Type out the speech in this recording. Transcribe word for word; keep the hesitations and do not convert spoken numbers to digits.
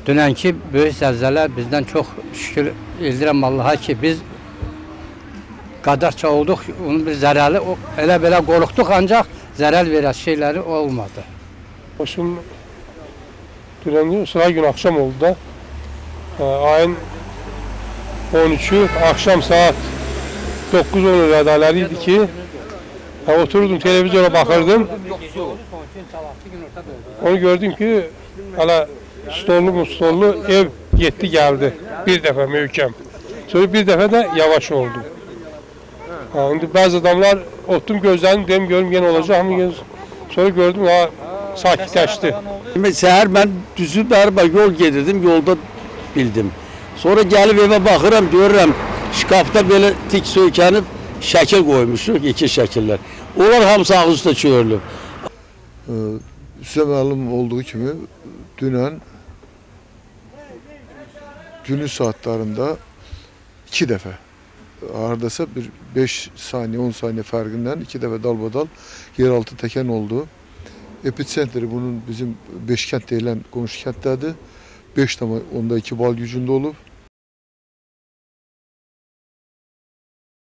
dünenki büyük zelzele bizden çok şükür ildirəm Allah'a ki biz qadarça olduq. Onun bir zərəli elə belə qorxduq ancaq zərər verən şeyləri olmadı. Başım dünən sıra gün akşam oldu da ayın on üçü akşam saat dokuz on radaları idi ki ben oturdum televizyona bakırdım. Onu gördüm ki hala stollu mustollu ev yetti geldi bir defa mühkem. Sonra bir defa da yavaş oldu. Ha, şimdi bazı adamlar oturdum gözlerini dedim görüm gene olacak ama sonra gördüm ha sakitleşti. Səhər mən düzü darba yol gedirdim, yolda bildim. Sonra gəlib evə baxıram, görürəm şkafda belə tik söykənib şəkil qoymuşuq, iki şəkillər. Onlar hamısı ağız üstə çörülüb. Ee, size malum olduğu kimi dünən günün saatlerinde iki defa hardasa bir beş saniye on saniye farkından iki defa dalbadal yeraltı teken oldu. Epicentri bunun bizim Beşkent denilen komşu kentteydi. beş onda iki bal gücünde olup